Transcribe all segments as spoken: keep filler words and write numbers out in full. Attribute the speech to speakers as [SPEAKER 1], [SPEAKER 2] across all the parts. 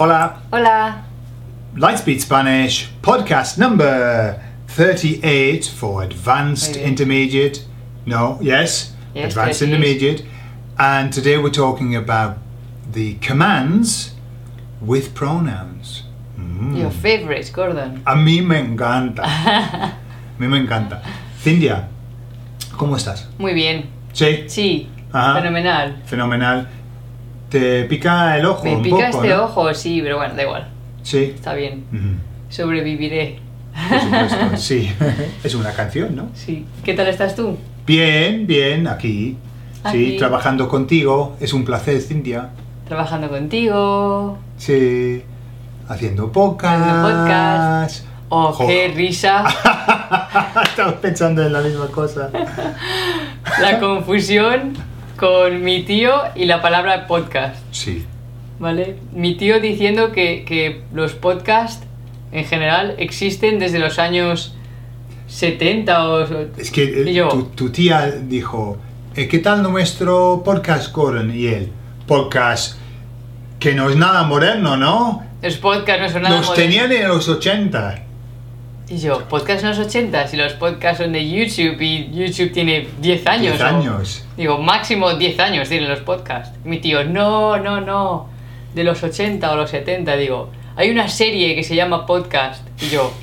[SPEAKER 1] Hola.
[SPEAKER 2] Hola.
[SPEAKER 1] Lightspeed Spanish, podcast number thirty-eight for advanced intermediate. No, yes,
[SPEAKER 2] yes
[SPEAKER 1] advanced
[SPEAKER 2] thirty-eight.
[SPEAKER 1] intermediate. And today we're talking about the commands with pronouns. Mm.
[SPEAKER 2] Your favorite, Gordon.
[SPEAKER 1] A mí me encanta. A mí me encanta. Cintia, ¿cómo estás?
[SPEAKER 2] Muy bien.
[SPEAKER 1] Sí.
[SPEAKER 2] Sí.
[SPEAKER 1] Ajá.
[SPEAKER 2] Fenomenal.
[SPEAKER 1] Fenomenal. ¿Te pica el ojo
[SPEAKER 2] Me
[SPEAKER 1] un
[SPEAKER 2] pica
[SPEAKER 1] poco,
[SPEAKER 2] este
[SPEAKER 1] ¿no?
[SPEAKER 2] ojo, sí, pero bueno, da igual.
[SPEAKER 1] Sí.
[SPEAKER 2] Está bien.
[SPEAKER 1] Ujú.
[SPEAKER 2] Sobreviviré.
[SPEAKER 1] Por supuesto, sí. Es una canción, ¿no?
[SPEAKER 2] Sí. ¿Qué tal estás tú?
[SPEAKER 1] Bien, bien, aquí. Sí,
[SPEAKER 2] Aquí.
[SPEAKER 1] trabajando contigo. Es un placer, Cintia.
[SPEAKER 2] Trabajando contigo.
[SPEAKER 1] Sí. Haciendo podcast.
[SPEAKER 2] Haciendo podcast. Oh,
[SPEAKER 1] Jo-
[SPEAKER 2] qué risa.
[SPEAKER 1] Estaba pensando en la misma cosa.
[SPEAKER 2] La confusión con mi tío y la palabra podcast.
[SPEAKER 1] Sí.
[SPEAKER 2] ¿Vale? Mi tío diciendo que, que los podcasts en general existen desde los años setenta o...
[SPEAKER 1] Es que eh,
[SPEAKER 2] Y yo.
[SPEAKER 1] tu, tu tía dijo, eh, ¿qué tal nuestro podcast, Gordon? Y él, podcast que no es nada moderno, ¿no?
[SPEAKER 2] Los podcasts no son nada
[SPEAKER 1] Los
[SPEAKER 2] modernos.
[SPEAKER 1] tenían en los ochenta.
[SPEAKER 2] Y yo, podcast en los ochenta, si los podcasts son de YouTube y YouTube tiene diez años.
[SPEAKER 1] diez
[SPEAKER 2] o-
[SPEAKER 1] años.
[SPEAKER 2] digo, máximo diez años tienen los podcasts. Mi tío, no, no, no, de los ochenta o los setenta, digo, hay una serie que se llama Podcast. Y yo,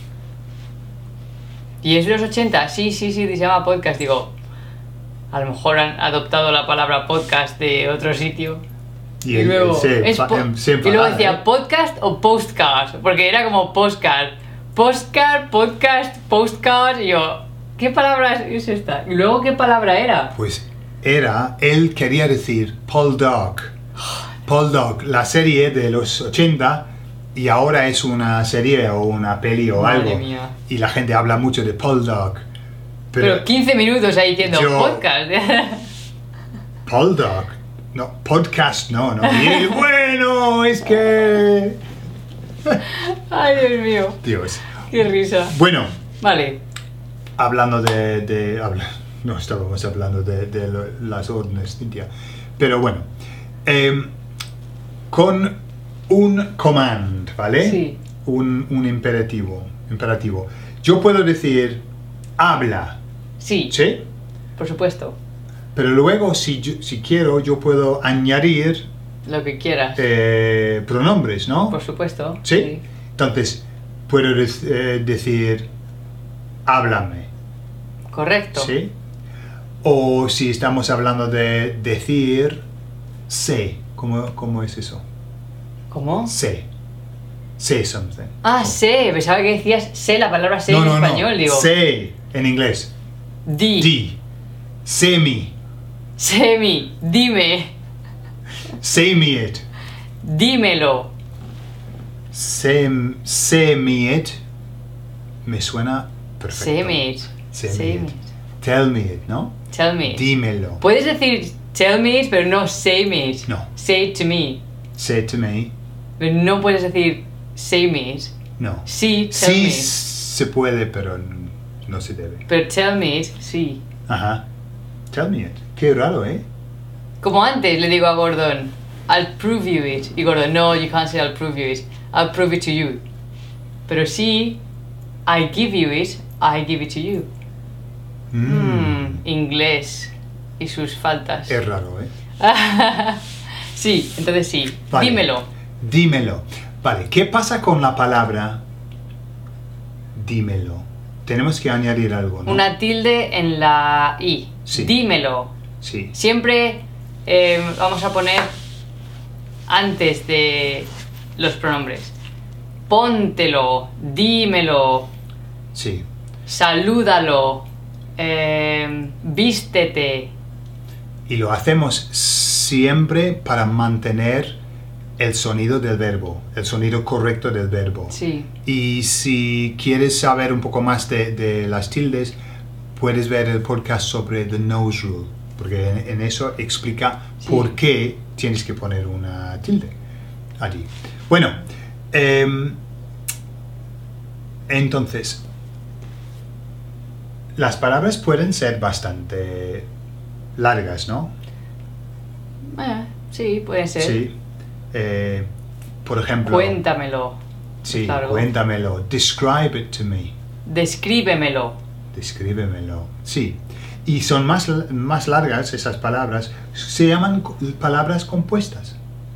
[SPEAKER 2] ¿y es de los ochenta? Sí, sí, sí, se llama Podcast. Digo, a lo mejor han adoptado la palabra podcast de otro sitio.
[SPEAKER 1] Y,
[SPEAKER 2] Y,
[SPEAKER 1] él-
[SPEAKER 2] luego,
[SPEAKER 1] él se
[SPEAKER 2] es
[SPEAKER 1] enfa-
[SPEAKER 2] po-
[SPEAKER 1] em- se
[SPEAKER 2] y luego
[SPEAKER 1] enfadaba,
[SPEAKER 2] decía
[SPEAKER 1] ¿eh?
[SPEAKER 2] podcast o postcard, porque era como postcard. Postcard, podcast, postcard. Y yo, ¿qué palabra es esta? Y luego, ¿qué palabra era?
[SPEAKER 1] Pues era, él quería decir Paul Dog. Paul Dog, la serie de los ochenta, y ahora es una serie o una peli o
[SPEAKER 2] Madre
[SPEAKER 1] algo.
[SPEAKER 2] mía.
[SPEAKER 1] Y la gente habla mucho de Paul Dog.
[SPEAKER 2] Pero,
[SPEAKER 1] Pero,
[SPEAKER 2] quince minutos ahí diciendo
[SPEAKER 1] yo-
[SPEAKER 2] podcast.
[SPEAKER 1] Paul Dog, no, podcast no, no. Y él, bueno, es que...
[SPEAKER 2] Ay, Dios mío,
[SPEAKER 1] Dios.
[SPEAKER 2] qué risa.
[SPEAKER 1] Bueno,
[SPEAKER 2] Vale,
[SPEAKER 1] hablando de... de habla- no estábamos hablando de, de lo- las órdenes, Cintia. Pero bueno, em, con un command, ¿vale?
[SPEAKER 2] Sí.
[SPEAKER 1] Un, un imperativo, imperativo. Yo puedo decir, habla,
[SPEAKER 2] sí,
[SPEAKER 1] ¿sí?
[SPEAKER 2] por supuesto,
[SPEAKER 1] Pero luego, si, yo- si quiero, yo puedo añadir
[SPEAKER 2] lo que quieras.
[SPEAKER 1] eh, pronombres, ¿no?
[SPEAKER 2] Por supuesto.
[SPEAKER 1] ¿Sí? Entonces, puedo dec- eh, decir, háblame,
[SPEAKER 2] Correcto.
[SPEAKER 1] ¿sí? O si estamos hablando de decir, sé, ¿cómo, cómo es eso?
[SPEAKER 2] ¿Cómo?
[SPEAKER 1] Sé, say something.
[SPEAKER 2] Ah, sé, pensaba que decías sé, la palabra sé
[SPEAKER 1] no,
[SPEAKER 2] en
[SPEAKER 1] no,
[SPEAKER 2] español,
[SPEAKER 1] no.
[SPEAKER 2] digo.
[SPEAKER 1] Say, en inglés.
[SPEAKER 2] Di.
[SPEAKER 1] Di. Say me.
[SPEAKER 2] Semi, dime,
[SPEAKER 1] Say me it.
[SPEAKER 2] dímelo.
[SPEAKER 1] Say, say me it. Me suena perfecto.
[SPEAKER 2] Say me it.
[SPEAKER 1] Say
[SPEAKER 2] Say
[SPEAKER 1] me
[SPEAKER 2] me
[SPEAKER 1] it.
[SPEAKER 2] it.
[SPEAKER 1] Tell me it, ¿no?
[SPEAKER 2] Tell me it.
[SPEAKER 1] Dímelo.
[SPEAKER 2] Puedes decir tell me it, pero no say me it.
[SPEAKER 1] No.
[SPEAKER 2] Say it to me.
[SPEAKER 1] Say it to me.
[SPEAKER 2] Pero no puedes decir say me it.
[SPEAKER 1] No.
[SPEAKER 2] Sí, tell
[SPEAKER 1] Sí
[SPEAKER 2] me it.
[SPEAKER 1] se puede, pero n- no se debe.
[SPEAKER 2] Pero tell me it, sí.
[SPEAKER 1] Ajá. Tell me it. Qué raro, ¿eh?
[SPEAKER 2] Como antes le digo a Gordon, I'll prove you it. Y Gordon, no, you can't say I'll prove you it. I'll prove it to you. Pero sí, I give you it, I give it to you.
[SPEAKER 1] Mm.
[SPEAKER 2] Hmm, inglés y sus faltas.
[SPEAKER 1] Es raro, ¿eh?
[SPEAKER 2] Sí, entonces sí.
[SPEAKER 1] Vale.
[SPEAKER 2] Dímelo.
[SPEAKER 1] Dímelo. Vale, ¿qué pasa con la palabra dímelo? Tenemos que añadir algo, ¿no?
[SPEAKER 2] Una tilde en la I.
[SPEAKER 1] Sí.
[SPEAKER 2] Dímelo.
[SPEAKER 1] Sí.
[SPEAKER 2] Siempre eh, vamos a poner antes de los pronombres. Póntelo, dímelo,
[SPEAKER 1] Sí.
[SPEAKER 2] salúdalo, eh, vístete.
[SPEAKER 1] Y lo hacemos siempre para mantener el sonido del verbo, el sonido correcto del verbo.
[SPEAKER 2] Sí,
[SPEAKER 1] Y si quieres saber un poco más de, de las tildes, puedes ver el podcast sobre The Nose Rule, porque en, en eso explica
[SPEAKER 2] Sí.
[SPEAKER 1] por qué tienes que poner una tilde allí. Bueno, em, entonces, las palabras pueden ser bastante largas, ¿no?
[SPEAKER 2] eh, sí, puede ser.
[SPEAKER 1] Sí. Eh, por ejemplo...
[SPEAKER 2] Cuéntamelo.
[SPEAKER 1] Sí,
[SPEAKER 2] Claro.
[SPEAKER 1] cuéntamelo. Describe it to me.
[SPEAKER 2] Descríbemelo.
[SPEAKER 1] Descríbemelo. Sí. Y son más, más largas esas palabras. Se llaman co- palabras compuestas.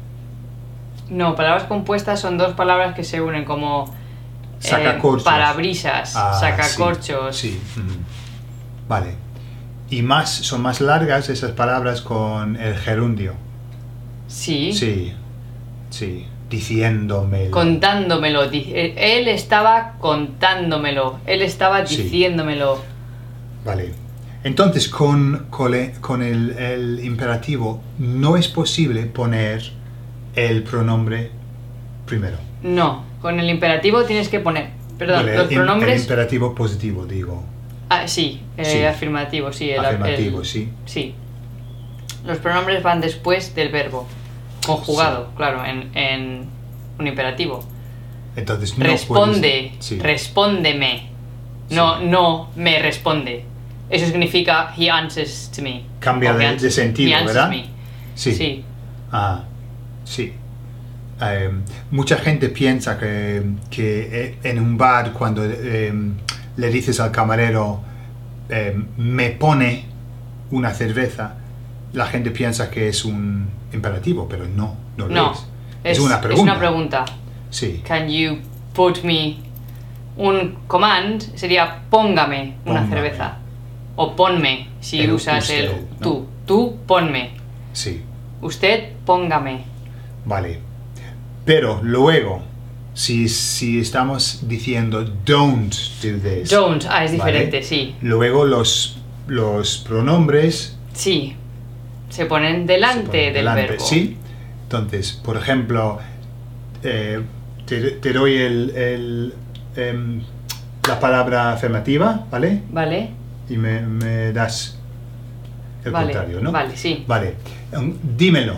[SPEAKER 2] No, palabras compuestas son dos palabras que se unen como eh,
[SPEAKER 1] Sacacorchos.
[SPEAKER 2] parabrisas,
[SPEAKER 1] Ah,
[SPEAKER 2] sacacorchos.
[SPEAKER 1] Sí. sí. Ujú. Vale. Y más, son más largas esas palabras con el gerundio.
[SPEAKER 2] Sí.
[SPEAKER 1] Sí. Sí. Diciéndomelo.
[SPEAKER 2] Contándomelo. di- eh, Él estaba contándomelo. Él estaba
[SPEAKER 1] Sí.
[SPEAKER 2] diciéndomelo.
[SPEAKER 1] Vale. Entonces, con, con, el, con el- el imperativo no es posible poner el pronombre primero.
[SPEAKER 2] No, con el imperativo tienes que poner. Perdón,
[SPEAKER 1] Vale,
[SPEAKER 2] los
[SPEAKER 1] el, el
[SPEAKER 2] pronombres.
[SPEAKER 1] imperativo positivo, digo.
[SPEAKER 2] Ah, sí, eh,
[SPEAKER 1] Sí.
[SPEAKER 2] afirmativo, sí. el-
[SPEAKER 1] Afirmativo,
[SPEAKER 2] el-
[SPEAKER 1] sí.
[SPEAKER 2] Sí. Los pronombres van después del verbo. Conjugado, claro, en, en un imperativo.
[SPEAKER 1] Entonces no
[SPEAKER 2] Responde,
[SPEAKER 1] puedes- sí.
[SPEAKER 2] respóndeme. No,
[SPEAKER 1] Sí.
[SPEAKER 2] no me responde. Eso significa he answers to me.
[SPEAKER 1] Cambia
[SPEAKER 2] O he
[SPEAKER 1] de-
[SPEAKER 2] ans-
[SPEAKER 1] de sentido,
[SPEAKER 2] he answers
[SPEAKER 1] ¿verdad?
[SPEAKER 2] me.
[SPEAKER 1] Sí.
[SPEAKER 2] Sí.
[SPEAKER 1] Ah, sí. Eh, mucha gente piensa que, que en un bar cuando eh, le dices al camarero eh, me pone una cerveza, la gente piensa que es un imperativo, pero no, no lo
[SPEAKER 2] No,
[SPEAKER 1] es.
[SPEAKER 2] es,
[SPEAKER 1] Es una pregunta.
[SPEAKER 2] es una pregunta.
[SPEAKER 1] Sí,
[SPEAKER 2] Can you put me? Un command sería póngame una
[SPEAKER 1] Póngame.
[SPEAKER 2] cerveza. O ponme, si
[SPEAKER 1] El
[SPEAKER 2] usas
[SPEAKER 1] usted,
[SPEAKER 2] el
[SPEAKER 1] ¿no?
[SPEAKER 2] tú. Tú ponme.
[SPEAKER 1] sí,
[SPEAKER 2] Usted póngame.
[SPEAKER 1] vale. Pero luego, si, si estamos diciendo don't do this,
[SPEAKER 2] Don't, ah, es
[SPEAKER 1] ¿vale?
[SPEAKER 2] diferente, sí.
[SPEAKER 1] Luego los, los pronombres
[SPEAKER 2] Sí. Se ponen
[SPEAKER 1] se
[SPEAKER 2] delante
[SPEAKER 1] ponen
[SPEAKER 2] del
[SPEAKER 1] delante,
[SPEAKER 2] verbo.
[SPEAKER 1] ¿sí? Entonces, por ejemplo, eh, te, te doy el, el, em, la palabra afirmativa, ¿vale?
[SPEAKER 2] ¿Vale?
[SPEAKER 1] Y me, me das el
[SPEAKER 2] Vale,
[SPEAKER 1] contrario, ¿no?
[SPEAKER 2] vale, sí.
[SPEAKER 1] Vale. Um, dímelo.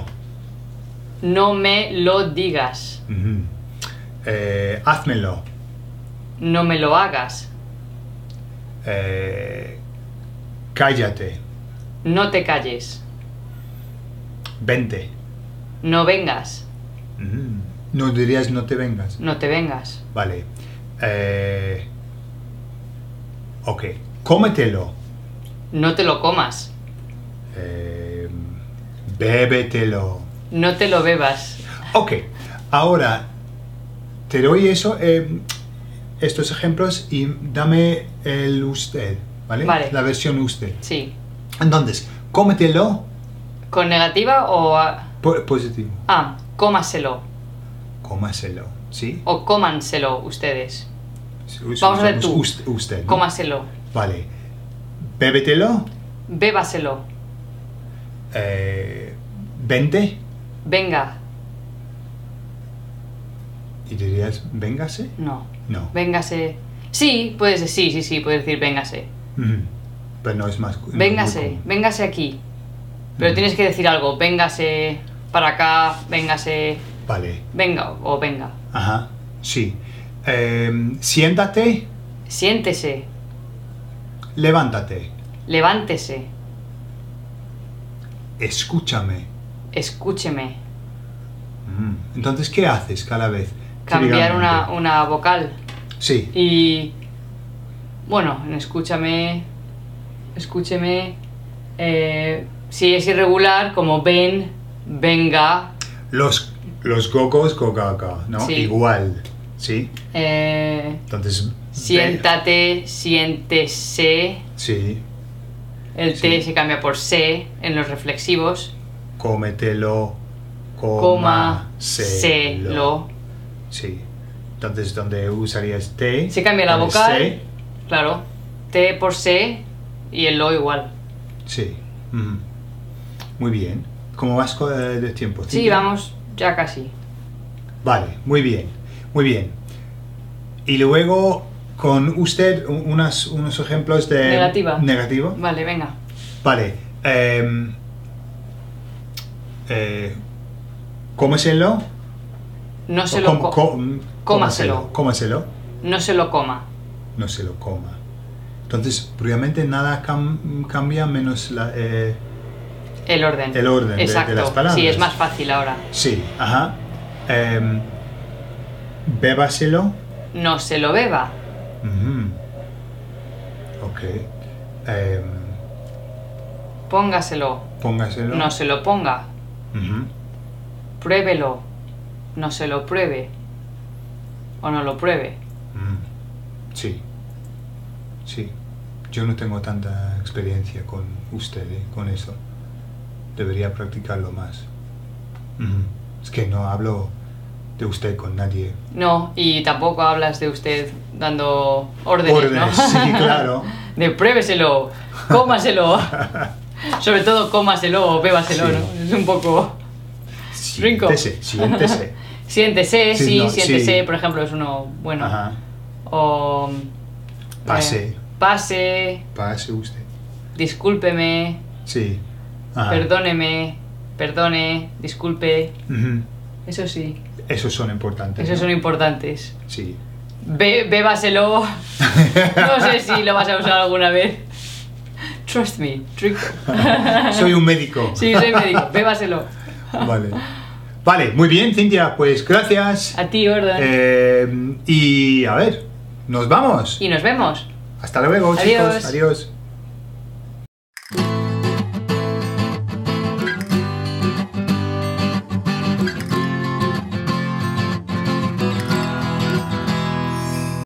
[SPEAKER 2] No me lo digas.
[SPEAKER 1] Ujú. Eh, házmelo.
[SPEAKER 2] No me lo hagas.
[SPEAKER 1] Eh, cállate.
[SPEAKER 2] No te calles.
[SPEAKER 1] Vente.
[SPEAKER 2] No vengas.
[SPEAKER 1] Mm. No dirías no te vengas.
[SPEAKER 2] No te vengas.
[SPEAKER 1] Vale. Eh, ok. Cómetelo.
[SPEAKER 2] No te lo comas.
[SPEAKER 1] Eh, bébetelo.
[SPEAKER 2] No te lo bebas.
[SPEAKER 1] Ok. Ahora te doy eso, eh, estos ejemplos y dame el usted, ¿vale?
[SPEAKER 2] Vale.
[SPEAKER 1] La versión usted.
[SPEAKER 2] Sí.
[SPEAKER 1] Entonces, cómetelo.
[SPEAKER 2] ¿Con negativa o...? a-
[SPEAKER 1] po- positivo.
[SPEAKER 2] Ah, cómaselo.
[SPEAKER 1] Cómaselo. ¿Sí?
[SPEAKER 2] O cómanselo ustedes.
[SPEAKER 1] Us-
[SPEAKER 2] Vamos a ver
[SPEAKER 1] usamos
[SPEAKER 2] tú.
[SPEAKER 1] ust- Usted. ¿no?
[SPEAKER 2] Cómaselo.
[SPEAKER 1] Vale. Bébetelo.
[SPEAKER 2] Bébaselo.
[SPEAKER 1] Eh, vente.
[SPEAKER 2] Venga.
[SPEAKER 1] ¿Y dirías véngase?
[SPEAKER 2] No.
[SPEAKER 1] No.
[SPEAKER 2] Véngase. Sí, puedes decir, sí, sí, sí, puedes decir véngase.
[SPEAKER 1] Ujú. Pero no es más. no es muy
[SPEAKER 2] Véngase,
[SPEAKER 1] común.
[SPEAKER 2] véngase aquí. Pero
[SPEAKER 1] Ujú.
[SPEAKER 2] tienes que decir algo. Véngase para acá, véngase.
[SPEAKER 1] Vale.
[SPEAKER 2] Venga o venga.
[SPEAKER 1] Ajá. Sí. Eh, siéntate.
[SPEAKER 2] Siéntese.
[SPEAKER 1] Levántate.
[SPEAKER 2] Levántese.
[SPEAKER 1] Escúchame.
[SPEAKER 2] Escúcheme.
[SPEAKER 1] Mm. Entonces, ¿qué haces cada vez?
[SPEAKER 2] Cambiar una,
[SPEAKER 1] Trivialmente.
[SPEAKER 2] una vocal.
[SPEAKER 1] Sí.
[SPEAKER 2] Y bueno, en escúchame, escúcheme, eh, si es irregular, como ven, venga,
[SPEAKER 1] Los, los gogos, gogaga, ¿no?
[SPEAKER 2] Sí.
[SPEAKER 1] Igual. ¿Sí?
[SPEAKER 2] eh,
[SPEAKER 1] Entonces. ve-
[SPEAKER 2] siéntate, siéntese,
[SPEAKER 1] Sí.
[SPEAKER 2] el
[SPEAKER 1] Sí.
[SPEAKER 2] T se cambia por se en los reflexivos,
[SPEAKER 1] Cómetelo.
[SPEAKER 2] coma,
[SPEAKER 1] Cómaselo.
[SPEAKER 2] se, lo,
[SPEAKER 1] Sí. Entonces, donde usarías te.
[SPEAKER 2] se cambia la
[SPEAKER 1] pones
[SPEAKER 2] vocal,
[SPEAKER 1] se.
[SPEAKER 2] claro, T por se y el lo igual.
[SPEAKER 1] Sí. Ujú. Muy bien. ¿Cómo vas co- eh, de tiempo?
[SPEAKER 2] Sí,
[SPEAKER 1] Cintia?
[SPEAKER 2] vamos, ya casi.
[SPEAKER 1] Vale, muy bien. Muy bien. Y luego, con usted, u- unas, unos ejemplos de.
[SPEAKER 2] Negativa.
[SPEAKER 1] Negativo.
[SPEAKER 2] Vale, venga.
[SPEAKER 1] Vale. em, eh, cómeselo.
[SPEAKER 2] No se
[SPEAKER 1] O
[SPEAKER 2] lo
[SPEAKER 1] com-
[SPEAKER 2] co-
[SPEAKER 1] com-
[SPEAKER 2] cómaselo.
[SPEAKER 1] Cómaselo.
[SPEAKER 2] no se lo coma.
[SPEAKER 1] No se lo coma. Entonces, realmente nada cam- cambia menos la, eh,
[SPEAKER 2] El orden.
[SPEAKER 1] el orden de- de
[SPEAKER 2] Exacto.
[SPEAKER 1] las palabras.
[SPEAKER 2] Sí, es más fácil ahora.
[SPEAKER 1] Sí, ajá. Em, Bébaselo.
[SPEAKER 2] No se lo beba.
[SPEAKER 1] Mm. Ok. Em,
[SPEAKER 2] Póngaselo.
[SPEAKER 1] póngaselo.
[SPEAKER 2] No se lo ponga.
[SPEAKER 1] Ujú.
[SPEAKER 2] Pruébelo. No se lo pruebe. O no lo pruebe.
[SPEAKER 1] Mm. Sí. Sí. Yo no tengo tanta experiencia con usted, ¿eh? Con eso. Debería practicarlo más. Ujú. Es que no hablo de usted con nadie.
[SPEAKER 2] No, y tampoco hablas de usted dando órdenes, ¿no?
[SPEAKER 1] Órdenes, sí, claro.
[SPEAKER 2] De pruébeselo, cómaselo. Sobre todo cómaselo o bébaselo,
[SPEAKER 1] Sí.
[SPEAKER 2] ¿no? Es un poco... Rinco.
[SPEAKER 1] Siéntese, siéntese.
[SPEAKER 2] Siéntese,
[SPEAKER 1] Sí,
[SPEAKER 2] sí,
[SPEAKER 1] no,
[SPEAKER 2] siéntese,
[SPEAKER 1] sí.
[SPEAKER 2] por ejemplo, es uno bueno.
[SPEAKER 1] Ajá.
[SPEAKER 2] O...
[SPEAKER 1] Pase.
[SPEAKER 2] eh, pase,
[SPEAKER 1] Pase usted.
[SPEAKER 2] discúlpeme,
[SPEAKER 1] Sí. Ajá.
[SPEAKER 2] perdóneme, perdone, disculpe.
[SPEAKER 1] Ujú.
[SPEAKER 2] Eso sí,
[SPEAKER 1] Esos son importantes.
[SPEAKER 2] esos
[SPEAKER 1] ¿no?
[SPEAKER 2] son importantes.
[SPEAKER 1] Sí.
[SPEAKER 2] Be- bébaselo. No sé si lo vas a usar alguna vez. Trust me, Rico.
[SPEAKER 1] Soy un médico.
[SPEAKER 2] Sí, soy médico. Bébaselo.
[SPEAKER 1] Vale. Vale, muy bien, Cintia. Pues gracias.
[SPEAKER 2] A ti, Gordon.
[SPEAKER 1] Eh, y a ver, nos vamos.
[SPEAKER 2] Y nos vemos.
[SPEAKER 1] Hasta luego,
[SPEAKER 2] Adiós.
[SPEAKER 1] chicos. Adiós.